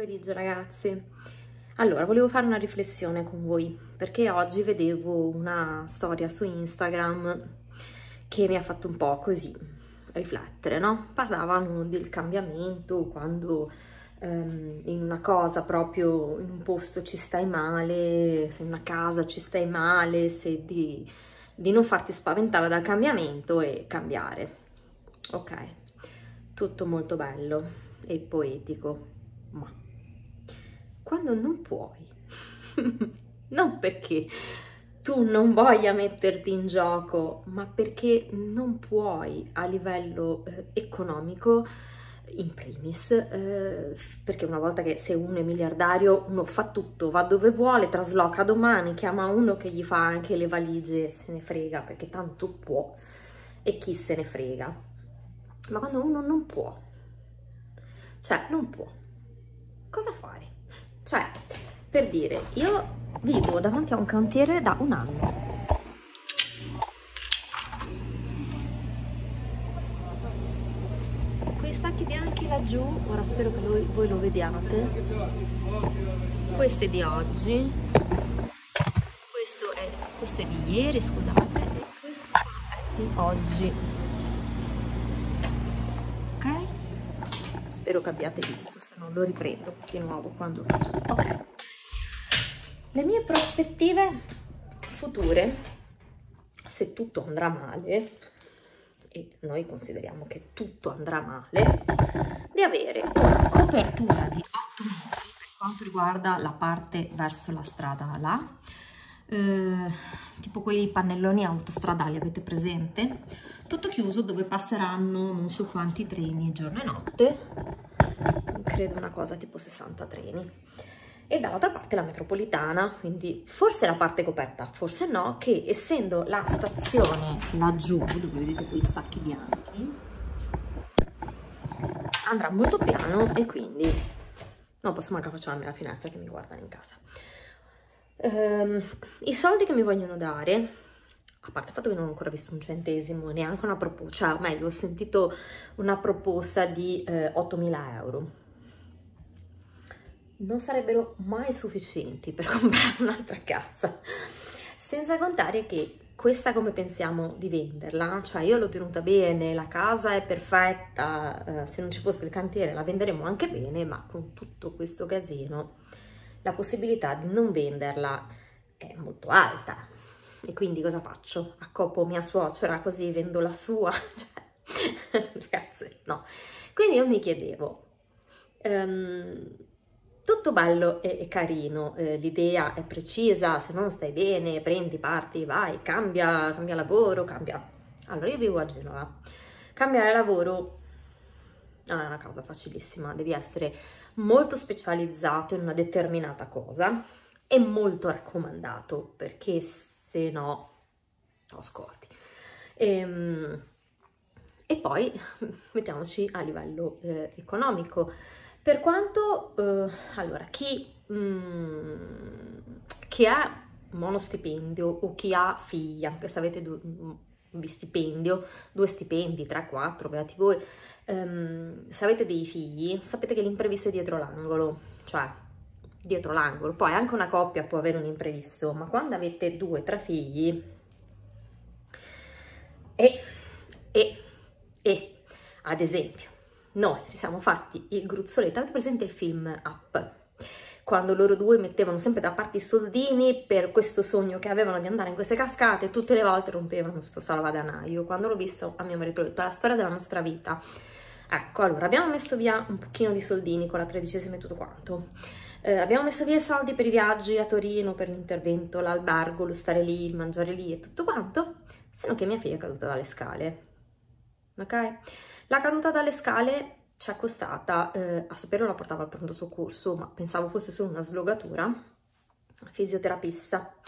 pomeriggio ragazzi. Allora, volevo fare una riflessione con voi perché oggi vedevo una storia su Instagram che mi ha fatto un po' così riflettere, no? Parlavano del cambiamento quando in una cosa proprio, in un posto ci stai male, se in una casa ci stai male, se di non farti spaventare dal cambiamento e cambiare. Ok, tutto molto bello e poetico, ma quando non puoi, non perché tu non voglia metterti in gioco, ma perché non puoi a livello economico, in primis, perché una volta che sei uno è miliardario, uno fa tutto, va dove vuole, trasloca domani, chiama uno che gli fa anche le valigie, se ne frega, perché tanto può e chi se ne frega. Ma quando uno non può, cioè non può, cosa fare? Cioè, per dire, io vivo davanti a un cantiere da un anno. Quei sacchi bianchi laggiù, ora spero che voi lo vediate. Questo è di oggi, questo è di ieri, scusate, e questo è di oggi. Ok? Spero che abbiate visto, se no lo riprendo di nuovo quando faccio. Ok. Le mie prospettive future, se tutto andrà male, e noi consideriamo che tutto andrà male, di avere una copertura di 8 metri per quanto riguarda la parte verso la strada là, tipo quei pannelloni autostradali, avete presente? Tutto chiuso, dove passeranno non so quanti treni giorno e notte, credo una cosa tipo 60 treni. E dall'altra parte la metropolitana, quindi forse la parte coperta, forse no, che essendo la stazione laggiù, dove vedete quei sacchi bianchi, andrà molto piano e quindi non posso manco affacciarmi alla finestra che mi guardano in casa. I soldi che mi vogliono dare, a parte il fatto che non ho ancora visto un centesimo, neanche una proposta, cioè meglio, ho sentito una proposta di 8.000 euro. Non sarebbero mai sufficienti per comprare un'altra casa, senza contare che questa, come pensiamo di venderla, cioè io l'ho tenuta bene, la casa è perfetta, se non ci fosse il cantiere la venderemo anche bene, ma con tutto questo casino la possibilità di non venderla è molto alta. E quindi cosa faccio? Accoppo mia suocera così vendo la sua? Cioè, ragazzi, no. Quindi io mi chiedevo, tutto bello e carino, l'idea è precisa, se non stai bene, prendi, parti, vai, cambia lavoro, cambia. Allora, io vivo a Genova. Cambiare lavoro non è una cosa facilissima, devi essere molto specializzato in una determinata cosa e molto raccomandato, perché se no lo scordi. E poi mettiamoci a livello economico. Per quanto, allora, chi ha monostipendio o chi ha figlia, anche se avete stipendio, 2 stipendi, 3, 4, beati voi, se avete dei figli, sapete che l'imprevisto è dietro l'angolo, cioè dietro l'angolo. Poi anche una coppia può avere un imprevisto, ma quando avete 2, 3 figli ad esempio, noi ci siamo fatti il gruzzoletto, avete presente il film Up? Quando loro due mettevano sempre da parte i soldini per questo sogno che avevano di andare in queste cascate, tutte le volte rompevano sto salvadanaio. Quando l'ho visto a mio marito ho detto, è la storia della nostra vita. Ecco, allora, abbiamo messo via un pochino di soldini con la 13ª e tutto quanto. Abbiamo messo via i soldi per i viaggi a Torino, per l'intervento, l'albergo, lo stare lì, il mangiare lì e tutto quanto, se non che mia figlia è caduta dalle scale. Ok? La caduta dalle scale ci è costata, a saperlo la portavo al pronto soccorso, ma pensavo fosse solo una slogatura, fisioterapista,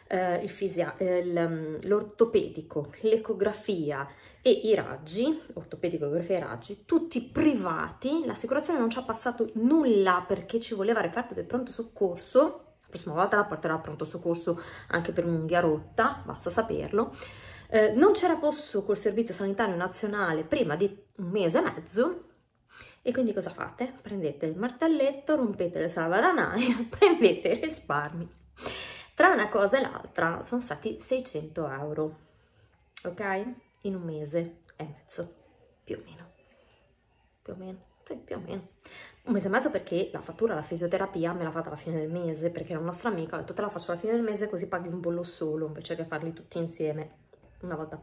l'ortopedico, l'ecografia e i raggi, ortopedico, ecografia e raggi, tutti privati. L'assicurazione non ci ha passato nulla perché ci voleva referto del pronto soccorso. La prossima volta la porterò al pronto soccorso anche per un'unghia rotta, basta saperlo. Non c'era posto col Servizio Sanitario Nazionale prima di 1 mese e mezzo E quindi cosa fate? Prendete il martelletto, rompete le salvadanaie, prendete i risparmi. Tra una cosa e l'altra sono stati 600 euro, ok? In un mese e mezzo, più o meno. Più o meno, sì, più o meno. Un mese e mezzo perché la fattura alla fisioterapia me l'ha fatta alla fine del mese, perché era un nostro amico, ha detto te la faccio alla fine del mese così paghi un bollo solo, invece che farli tutti insieme, una volta,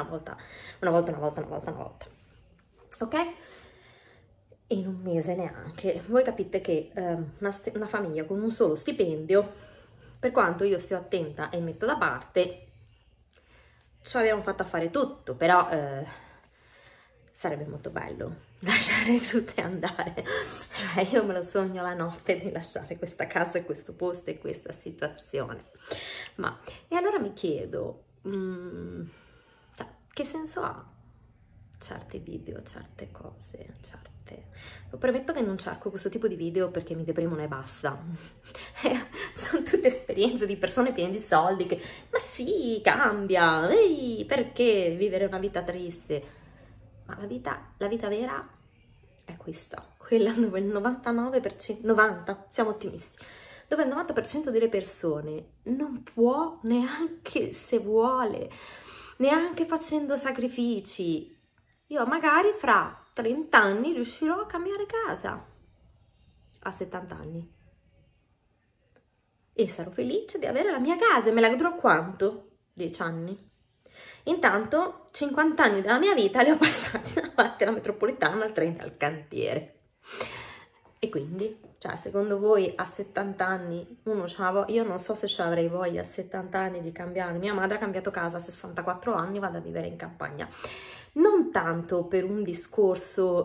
ok? E in un mese neanche. Voi capite che una famiglia con un solo stipendio, per quanto io stia attenta e metto da parte, ci abbiamo fatto a fare tutto, però sarebbe molto bello lasciare tutto e andare. Cioè, io me lo sogno la notte di lasciare questa casa e questo posto e questa situazione. Ma, e allora mi chiedo, cioè, che senso ha certi video, certe cose, Lo premetto che non cerco questo tipo di video perché mi deprimono e basta. Sono tutte esperienze di persone piene di soldi che, ma sì, cambia, ehi, perché vivere una vita triste? Ma la vita vera è questa, quella dove il 99%, 90, siamo ottimisti, dove il 90% delle persone non può neanche se vuole, neanche facendo sacrifici. Io magari fra 30 anni riuscirò a cambiare casa, a 70 anni. E sarò felice di avere la mia casa e me la godrò quanto? 10 anni. Intanto 50 anni della mia vita li ho passati davanti alla metropolitana, al treno, al cantiere. E quindi, cioè, secondo voi a 70 anni uno c'ha, io non so se ci avrei voglia a 70 anni di cambiare. Mia madre ha cambiato casa a 64 anni, vado a vivere in campagna. Non tanto per un discorso,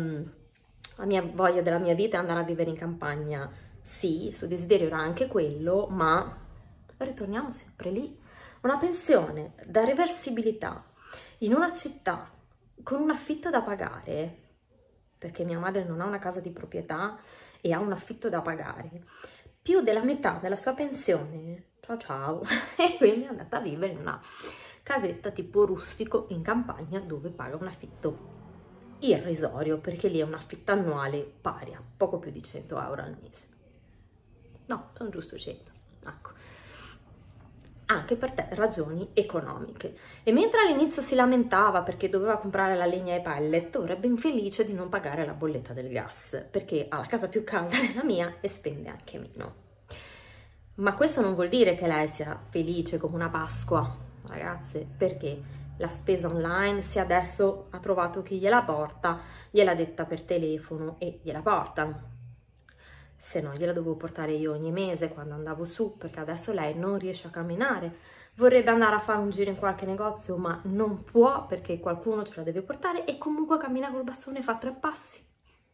la mia voglia della mia vita è andare a vivere in campagna. Sì, il suo desiderio era anche quello, ma ritorniamo sempre lì. Una pensione da reversibilità in una città con un affitto da pagare, perché mia madre non ha una casa di proprietà e ha un affitto da pagare, più della metà della sua pensione, ciao ciao, e quindi è andata a vivere in una casetta tipo rustico in campagna dove paga un affitto irrisorio, perché lì è un affitto annuale pari a poco più di 100 euro al mese. No, sono giusto 100, ecco. Anche per te ragioni economiche. E mentre all'inizio si lamentava perché doveva comprare la legna e i pellet, ora è ben felice di non pagare la bolletta del gas, perché ha la casa più calda della mia e spende anche meno. Ma questo non vuol dire che lei sia felice come una Pasqua, ragazze, perché la spesa online, se adesso ha trovato chi gliela porta, gliela detta per telefono e gliela portano. Se no gliela dovevo portare io ogni mese quando andavo su, perché adesso lei non riesce a camminare, vorrebbe andare a fare un giro in qualche negozio ma non può perché qualcuno ce la deve portare e comunque cammina col bastone e fa 3 passi.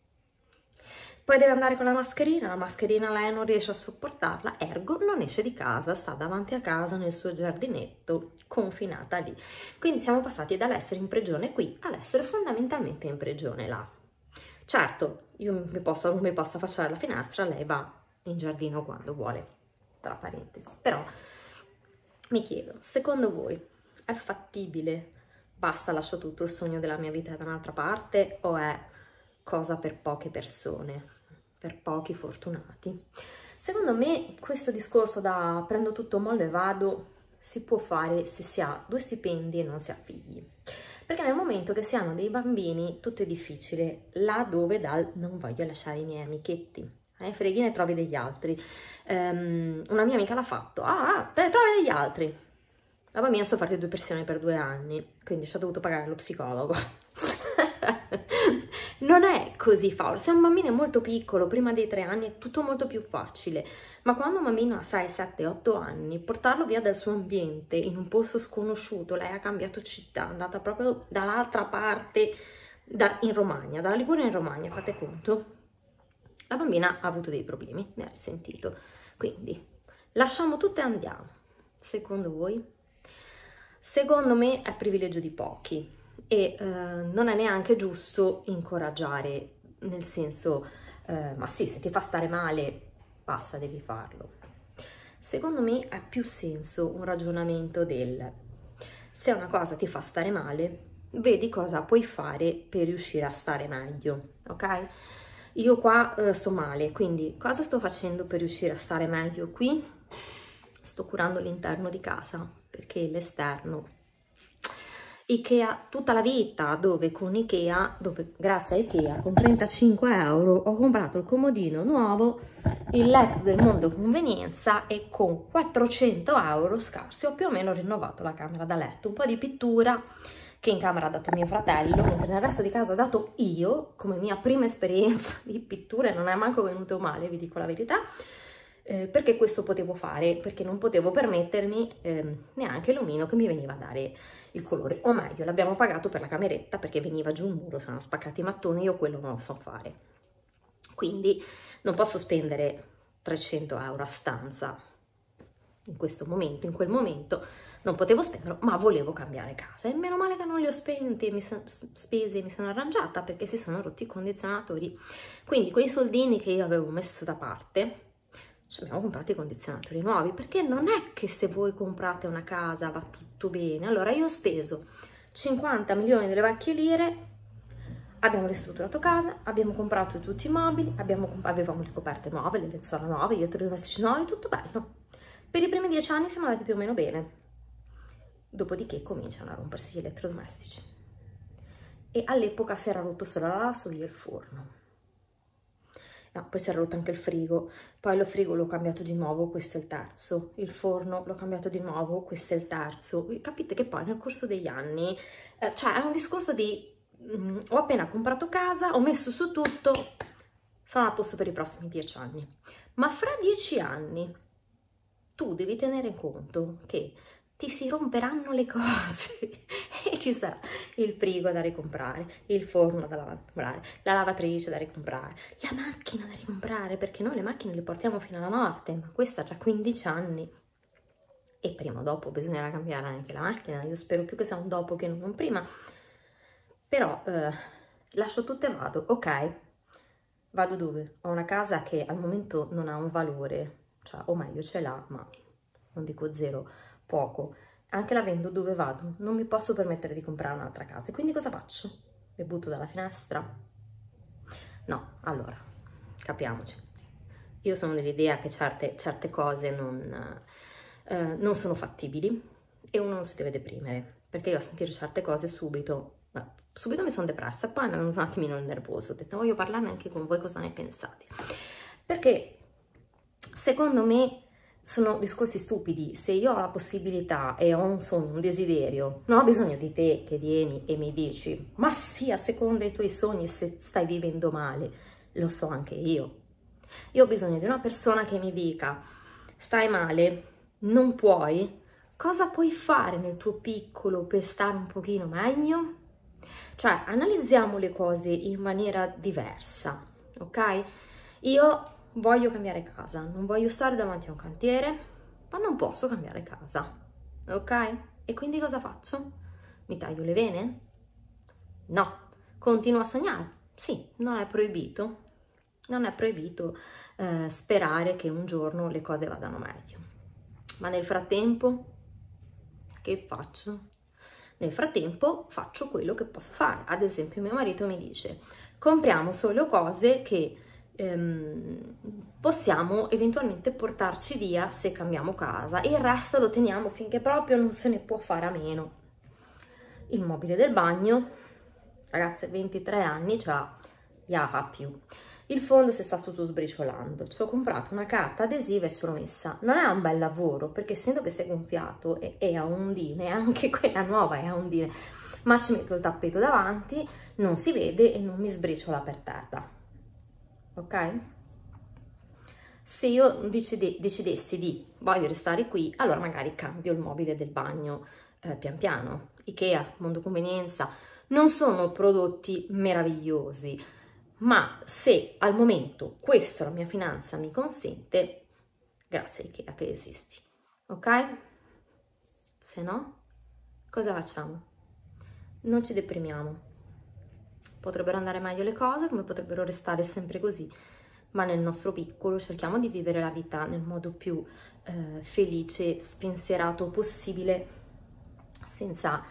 Poi deve andare con la mascherina lei non riesce a sopportarla, ergo non esce di casa, sta davanti a casa nel suo giardinetto, confinata lì. Quindi siamo passati dall'essere in prigione qui all'essere fondamentalmente in prigione là. Certo, io mi posso affacciare alla finestra, lei va in giardino quando vuole, tra parentesi. Però mi chiedo, secondo voi è fattibile? Basta, lascio tutto, il sogno della mia vita da un'altra parte, o è cosa per poche persone, per pochi fortunati? Secondo me questo discorso da prendo tutto, mollo e vado si può fare se si ha 2 stipendi e non si ha figli. Perché nel momento che si hanno dei bambini tutto è difficile, là dove dal non voglio lasciare i miei amichetti, freghi ne trovi degli altri. Una mia amica l'ha fatto, te ne trovi degli altri. La bambina ha sofferto di depressione per 2 anni, quindi ci ha dovuto pagare lo psicologo. Non è così facile, se un bambino è molto piccolo, prima dei 3 anni è tutto molto più facile, ma quando un bambino ha 6, 7, 8 anni, portarlo via dal suo ambiente in un posto sconosciuto, lei ha cambiato città, è andata proprio dall'altra parte, in Romagna, dalla Liguria in Romagna, fate conto, la bambina ha avuto dei problemi, ne ha risentito, quindi lasciamo tutto e andiamo. Secondo voi? Secondo me è privilegio di pochi. E non è neanche giusto incoraggiare, nel senso, ma sì, se ti fa stare male, basta, devi farlo. Secondo me ha più senso un ragionamento del, se una cosa ti fa stare male, vedi cosa puoi fare per riuscire a stare meglio, ok? Io qua sto male, quindi cosa sto facendo per riuscire a stare meglio qui? Sto curando l'interno di casa, perché l'esterno Ikea tutta la vita, dove con Ikea, dove grazie a Ikea con 35 euro ho comprato il comodino nuovo, il letto del mondo convenienza, e con 400 euro scarsi ho più o meno rinnovato la camera da letto, un po' di pittura che in camera ha dato mio fratello, mentre nel resto di casa ho dato io, come mia prima esperienza di pittura, e non è manco venuto male, vi dico la verità. Perché questo potevo fare? Perché non potevo permettermi neanche l'omino che mi veniva a dare il colore, o meglio, l'abbiamo pagato per la cameretta perché veniva giù un muro, si erano spaccati i mattoni, io quello non lo so fare. Quindi non posso spendere 300 euro a stanza in questo momento, in quel momento non potevo spenderlo, ma volevo cambiare casa, e meno male che non li ho spenti e spesi e mi sono arrangiata, perché si sono rotti i condizionatori. Quindi quei soldini che io avevo messo da parte, ci abbiamo comprato i condizionatori nuovi, perché non è che se voi comprate una casa va tutto bene. Allora io ho speso 50 milioni delle vecchie lire, abbiamo ristrutturato casa, abbiamo comprato tutti i mobili, avevamo le coperte nuove, le lenzuola nuove, gli elettrodomestici nuovi, tutto bello. Per i primi 10 anni siamo andati più o meno bene, dopodiché cominciano a rompersi gli elettrodomestici, e all'epoca si era rotto solo la lavastoviglie e il forno. No, poi si è rotto anche il frigo, poi lo frigo l'ho cambiato di nuovo, questo è il terzo, il forno l'ho cambiato di nuovo, questo è il terzo. Capite che poi nel corso degli anni, cioè è un discorso di ho appena comprato casa, ho messo su tutto, sono a posto per i prossimi 10 anni, ma fra 10 anni tu devi tenere conto che ti si romperanno le cose e ci sarà il frigo da ricomprare, il forno da ricomprare, la lavatrice da ricomprare, la macchina da ricomprare, perché noi le macchine le portiamo fino alla morte, ma questa ha già 15 anni e prima o dopo bisognerà cambiare anche la macchina. Io spero più che sia un dopo che non un prima, però lascio tutto e vado. Ok, vado dove? Ho una casa che al momento non ha un valore, cioè, o meglio ce l'ha, ma non dico zero, poco. Anche la vendo, dove vado? Non mi posso permettere di comprare un'altra casa, quindi cosa faccio? Mi butto dalla finestra? No, allora, capiamoci. Io sono dell'idea che certe cose non sono fattibili, e uno non si deve deprimere, perché io a sentire certe cose subito mi sono depressa, poi mi è venuto un attimino il nervoso, ho detto voglio parlarne anche con voi, cosa ne pensate, perché secondo me sono discorsi stupidi. Se io ho la possibilità e ho un sogno, un desiderio, non ho bisogno di te che vieni e mi dici ma sì, a seconda dei tuoi sogni, se stai vivendo male, lo so anche io. Io ho bisogno di una persona che mi dica stai male, non puoi, cosa puoi fare nel tuo piccolo per stare un pochino meglio? Cioè, analizziamo le cose in maniera diversa, ok? Io voglio cambiare casa, non voglio stare davanti a un cantiere, ma non posso cambiare casa, ok? E quindi cosa faccio? Mi taglio le vene? No. Continuo a sognare? Sì, non è proibito. Non è proibito sperare che un giorno le cose vadano meglio. Ma nel frattempo, che faccio? Nel frattempo faccio quello che posso fare. Ad esempio, mio marito mi dice: compriamo solo cose che possiamo eventualmente portarci via se cambiamo casa, e il resto lo teniamo finché proprio non se ne può fare a meno. Il mobile del bagno, ragazze, 23 anni, cioè, fa più. Il fondo si sta sbriciolando. Ci ho comprato una carta adesiva e ce l'ho messa. Non è un bel lavoro, perché essendo che si è gonfiato e è a ondine, anche quella nuova è a ondine, ma ci metto il tappeto davanti, non si vede e non mi sbriciola per terra. Ok? Se io decidessi di voglio restare qui, allora magari cambio il mobile del bagno pian piano. Ikea, Mondo Convenienza, non sono prodotti meravigliosi, ma se al momento questo la mia finanza mi consente, grazie Ikea che esisti, ok? Se no, cosa facciamo? Non ci deprimiamo. Potrebbero andare meglio le cose, come potrebbero restare sempre così, ma nel nostro piccolo cerchiamo di vivere la vita nel modo più felice, spensierato possibile, senza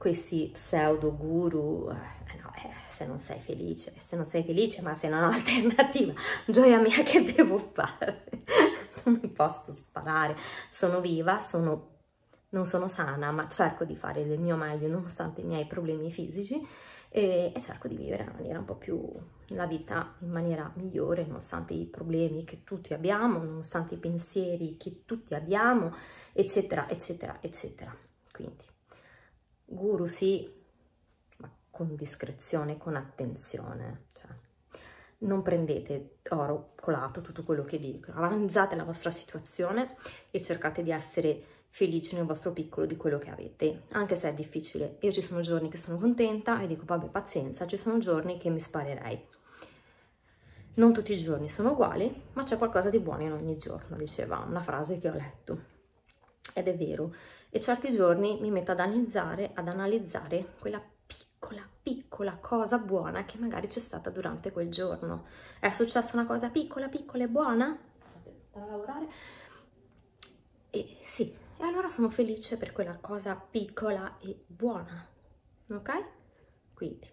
questi pseudo guru, no, se non sei felice, ma se non ho alternativa, gioia mia, che devo fare? Non mi posso sparare, sono viva, non sono sana, ma cerco di fare del mio meglio nonostante i miei problemi fisici e cerco di vivere in maniera un po' più, la vita in maniera migliore, nonostante i problemi che tutti abbiamo, nonostante i pensieri che tutti abbiamo, eccetera, eccetera, eccetera. Quindi, guru sì, ma con discrezione, con attenzione, cioè non prendete oro colato tutto quello che dico, analizzate la vostra situazione e cercate di essere felici nel vostro piccolo di quello che avete, anche se è difficile. Io ci sono giorni che sono contenta e dico vabbè, pazienza, ci sono giorni che mi sparerei. Non tutti i giorni sono uguali, ma c'è qualcosa di buono in ogni giorno, diceva una frase che ho letto. Ed è vero. E certi giorni mi metto ad analizzare quella piccola cosa buona che magari c'è stata durante quel giorno. È successa una cosa piccola e buona? Da lavorare? E sì, e allora sono felice per quella cosa piccola e buona, ok? Quindi,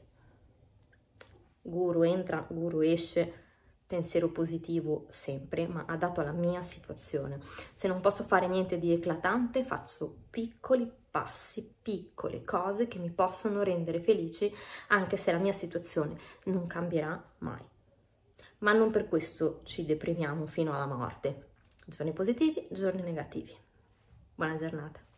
guru entra, guru esce, pensiero positivo sempre, ma adatto alla mia situazione. Se non posso fare niente di eclatante, faccio piccoli passi, piccole cose che mi possono rendere felice, anche se la mia situazione non cambierà mai. Ma non per questo ci deprimiamo fino alla morte. Giorni positivi, giorni negativi. Buona giornata.